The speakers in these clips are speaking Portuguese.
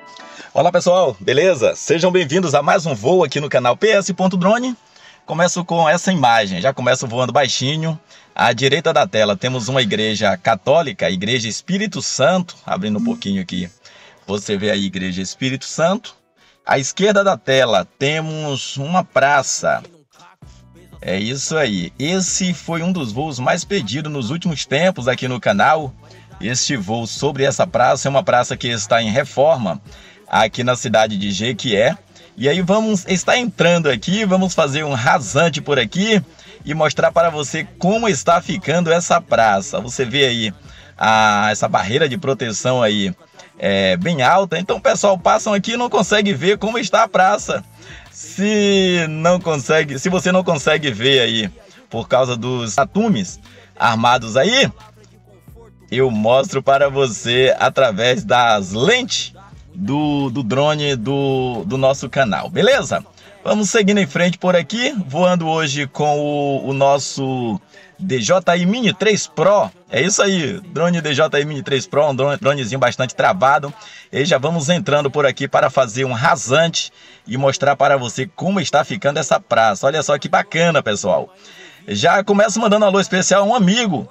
Olá pessoal, beleza? Sejam bem-vindos a mais um voo aqui no canal PS.Drone. Começo com essa imagem, já começo voando baixinho. À direita da tela temos uma igreja católica, a Igreja Espírito Santo, abrindo um pouquinho aqui. Você vê a Igreja Espírito Santo. À esquerda da tela temos uma praça. É isso aí. Esse foi um dos voos mais pedidos nos últimos tempos aqui no canal. Este voo sobre essa praça é uma praça que está em reforma aqui na cidade de Jequié. E aí vamos estar entrando aqui, vamos fazer um rasante por aqui e mostrar para você como está ficando essa praça. Você vê aí essa barreira de proteção aí bem alta, então o pessoal passam aqui e não consegue ver como está a praça. Se você não consegue ver aí por causa dos atumes armados aí, eu mostro para você através das lentes do drone do nosso canal, beleza? Vamos seguindo em frente por aqui, voando hoje com o nosso DJI Mini 3 Pro. É isso aí, drone DJI Mini 3 Pro, um dronezinho bastante travado. E já vamos entrando por aqui para fazer um rasante e mostrar para você como está ficando essa praça. Olha só que bacana, pessoal. Já começo mandando um alô especial a um amigo,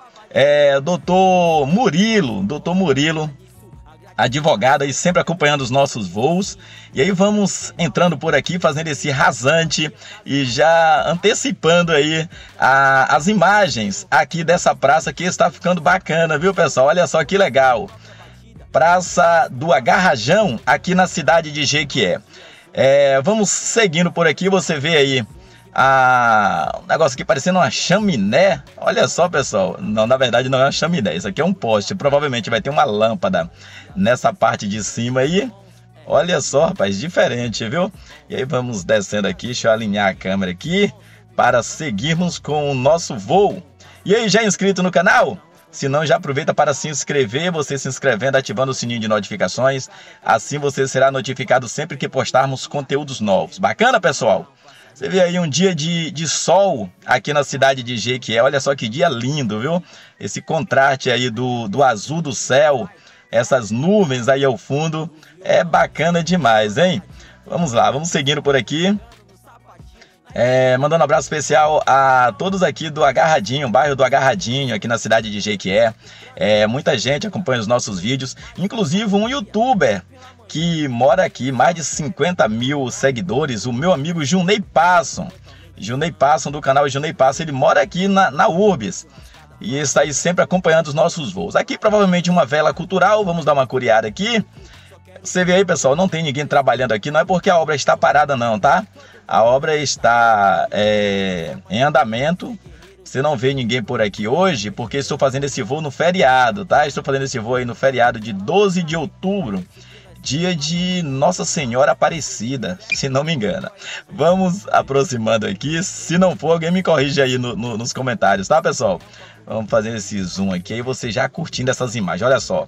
Dr. Murilo, advogado e sempre acompanhando os nossos voos. E aí vamos entrando por aqui, fazendo esse rasante e já antecipando aí as imagens aqui dessa praça que está ficando bacana, viu pessoal? Olha só que legal. Praça do Agarrajão, aqui na cidade de Jequié. Vamos seguindo por aqui, você vê aí um negócio aqui parecendo uma chaminé. Olha só pessoal, não, na verdade não é uma chaminé, isso aqui é um poste, provavelmente vai ter uma lâmpada nessa parte de cima aí. Olha só rapaz, diferente, viu? E aí vamos descendo aqui, deixa eu alinhar a câmera aqui para seguirmos com o nosso voo. E aí, já inscrito no canal? Se não, já aproveita para se inscrever, você se inscrevendo, ativando o sininho de notificações, assim você será notificado sempre que postarmos conteúdos novos. Bacana pessoal? Você vê aí um dia de sol aqui na cidade de Jequié. Olha só que dia lindo, viu? Esse contraste aí do azul do céu, essas nuvens aí ao fundo, é bacana demais, hein? Vamos lá, vamos seguindo por aqui. Mandando um abraço especial a todos aqui do Agarradinho, bairro do Agarradinho, aqui na cidade de Jequié. Muita gente acompanha os nossos vídeos, inclusive um youtuber que mora aqui, mais de 50 mil seguidores, o meu amigo Junei Passon, do canal Junei Passon, ele mora aqui na Urbis e está aí sempre acompanhando os nossos voos. Aqui provavelmente uma vela cultural, vamos dar uma curiada aqui. Você vê aí pessoal, não tem ninguém trabalhando aqui, não é porque a obra está parada não, tá? A obra está em andamento. Você não vê ninguém por aqui hoje porque estou fazendo esse voo no feriado, tá? Estou fazendo esse voo aí no feriado de 12 de outubro. Dia de Nossa Senhora Aparecida, se não me engano. Vamos aproximando aqui. Se não for, alguém me corrige aí nos comentários, tá, pessoal? Vamos fazer esse zoom aqui e você já curtindo essas imagens. Olha só,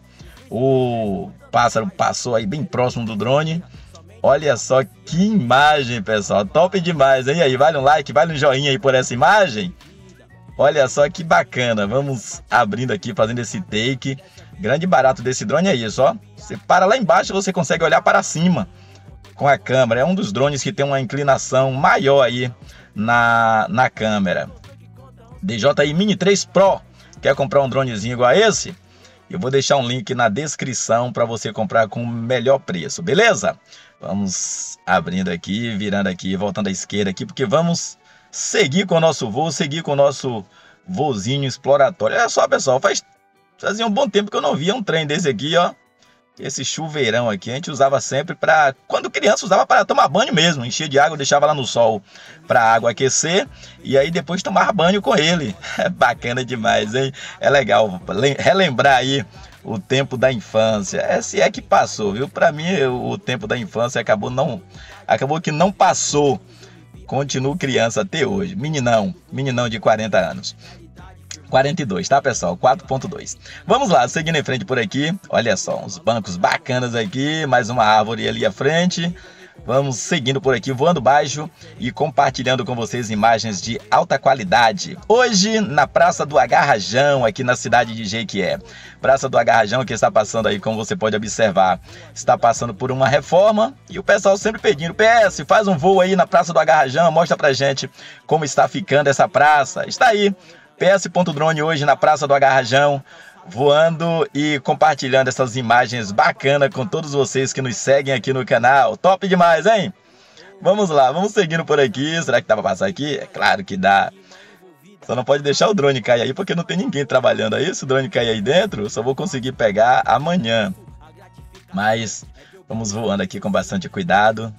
o pássaro passou aí bem próximo do drone. Olha só que imagem, pessoal. Top demais, hein? E aí, vale um like, vale um joinha aí por essa imagem? Olha só que bacana. Vamos abrindo aqui, fazendo esse take. Grande barato desse drone é isso, ó. Você para lá embaixo, você consegue olhar para cima com a câmera. É um dos drones que tem uma inclinação maior aí na câmera. DJI Mini 3 Pro. Quer comprar um dronezinho igual a esse? Eu vou deixar um link na descrição para você comprar com o melhor preço, beleza? Vamos abrindo aqui, virando aqui, voltando à esquerda aqui, porque vamos seguir com o nosso voo, seguir com o nosso voozinho exploratório. Olha só, pessoal, fazia um bom tempo que eu não via um trem desse aqui, ó. Esse chuveirão aqui, a gente usava sempre para... Quando criança, usava para tomar banho mesmo. Enchia de água, deixava lá no sol para a água aquecer. E aí depois tomar banho com ele. É bacana demais, hein? É legal relembrar aí o tempo da infância. Se é que passou, viu? Para mim, o tempo da infância acabou que não passou. Continuo criança até hoje. Meninão de 40 anos. 42, tá pessoal? 4.2. Vamos lá, seguindo em frente por aqui. Olha só, uns bancos bacanas aqui. Mais uma árvore ali à frente. Vamos seguindo por aqui, voando baixo e compartilhando com vocês imagens de alta qualidade. Hoje, na Praça do Agarrajão, aqui na cidade de Jequié. Praça do Agarrajão que está passando aí, como você pode observar, está passando por uma reforma. E o pessoal sempre pedindo, PS, faz um voo aí na Praça do Agarrajão, mostra pra gente como está ficando essa praça. Está aí, PS.drone hoje na Praça do Agarrajão, voando e compartilhando essas imagens bacanas com todos vocês que nos seguem aqui no canal. Top demais, hein? Vamos lá, vamos seguindo por aqui. Será que dá pra passar aqui? É claro que dá. Só não pode deixar o drone cair aí, porque não tem ninguém trabalhando aí. Se o drone cair aí dentro, eu só vou conseguir pegar amanhã. Mas vamos voando aqui com bastante cuidado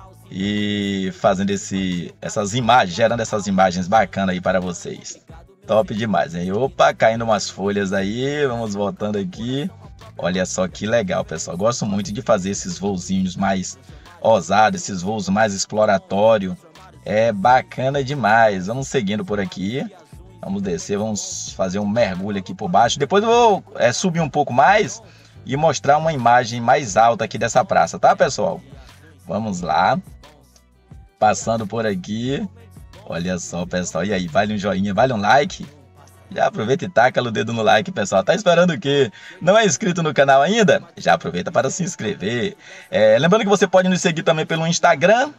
e fazendo essas imagens, gerando essas imagens bacanas aí para vocês. Top demais, hein? Opa, caindo umas folhas aí, vamos voltando aqui. Olha só que legal, pessoal. Gosto muito de fazer esses voozinhos mais ousados, esses voos mais exploratórios. É bacana demais. Vamos seguindo por aqui. Vamos descer, vamos fazer um mergulho aqui por baixo. Depois eu vou subir um pouco mais e mostrar uma imagem mais alta aqui dessa praça, tá, pessoal? Vamos lá. Passando por aqui. Olha só, pessoal, e aí, vale um joinha, vale um like? Já aproveita e taca o dedo no like, pessoal. Tá esperando o quê? Não é inscrito no canal ainda? Já aproveita para se inscrever. Lembrando que você pode nos seguir também pelo Instagram,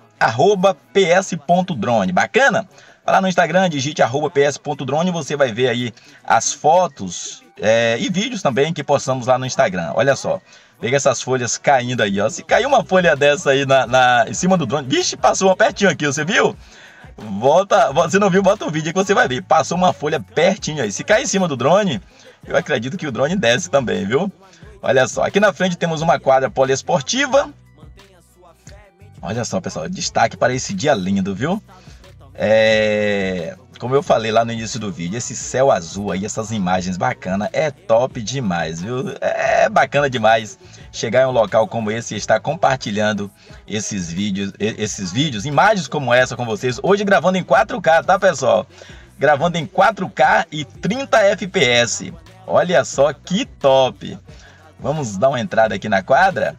@ps.drone. Bacana? Vai lá no Instagram, digite @ps.drone, você vai ver aí as fotos e vídeos também que postamos lá no Instagram. Olha só, pega essas folhas caindo aí, ó. Se cair uma folha dessa aí em cima do drone, vixe, passou uma pertinho aqui, você viu? Você não viu, bota o vídeo aí que você vai ver. Passou uma folha pertinho aí. Se cair em cima do drone, eu acredito que o drone desce também, viu? Olha só, aqui na frente temos uma quadra poliesportiva. Olha só, pessoal, destaque para esse dia lindo, viu? Como eu falei lá no início do vídeo, esse céu azul aí, essas imagens bacanas, é top demais, viu? É bacana demais chegar em um local como esse e estar compartilhando esses vídeos, imagens como essa com vocês. Hoje gravando em 4K, tá, pessoal? Gravando em 4K e 30 FPS. Olha só que top! Vamos dar uma entrada aqui na quadra.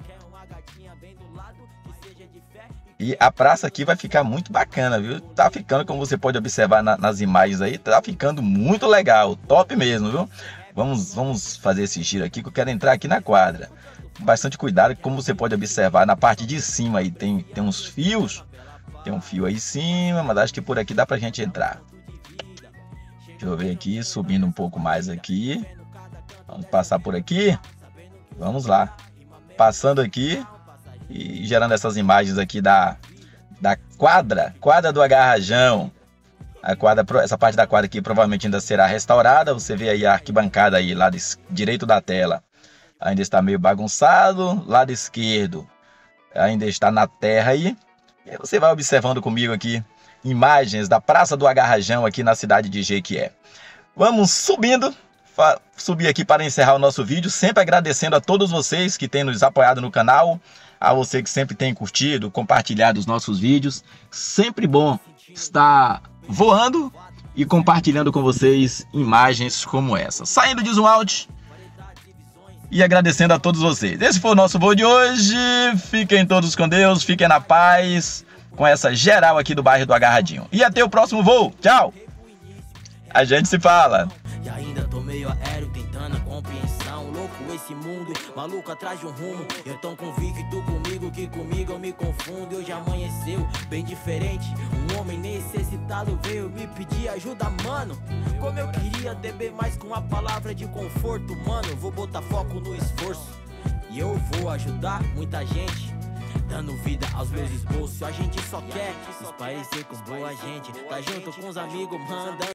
E a praça aqui vai ficar muito bacana, viu? Tá ficando, como você pode observar nas imagens aí, tá ficando muito legal, top mesmo, viu? Vamos fazer esse giro aqui, que eu quero entrar aqui na quadra. Com bastante cuidado, como você pode observar, na parte de cima aí tem uns fios. Tem um fio aí em cima, mas acho que por aqui dá pra gente entrar. Deixa eu ver aqui, subindo um pouco mais aqui. Vamos passar por aqui. Vamos lá. Passando aqui e gerando essas imagens aqui da quadra do Agarrajão. Essa parte da quadra aqui provavelmente ainda será restaurada. Você vê aí a arquibancada aí, lado direito da tela. Ainda está meio bagunçado. Lado esquerdo ainda está na terra aí. E aí você vai observando comigo aqui imagens da Praça do Agarrajão aqui na cidade de Jequié. Vamos subindo. Subir aqui para encerrar o nosso vídeo. Sempre agradecendo a todos vocês que têm nos apoiado no canal. A você que sempre tem curtido, compartilhado os nossos vídeos. Sempre bom estar voando e compartilhando com vocês imagens como essa. Saindo de zoom out e agradecendo a todos vocês. Esse foi o nosso voo de hoje. Fiquem todos com Deus, fiquem na paz com essa geral aqui do bairro do Agarradinho. E até o próximo voo. Tchau! A gente se fala. E ainda tô meio aéreo tentando a compreensão. Louco esse mundo, maluco atrás de um rumo. Eu tão convicto comigo que comigo eu me confundo. Hoje amanheceu bem diferente. Um homem necessitado veio me pedir ajuda, mano. Como eu queria beber mais com a palavra de conforto, mano. Vou botar foco no esforço e eu vou ajudar muita gente, dando vida aos meus esboços. A gente só quer se parecer com boa gente. Tá junto com os amigos, mandando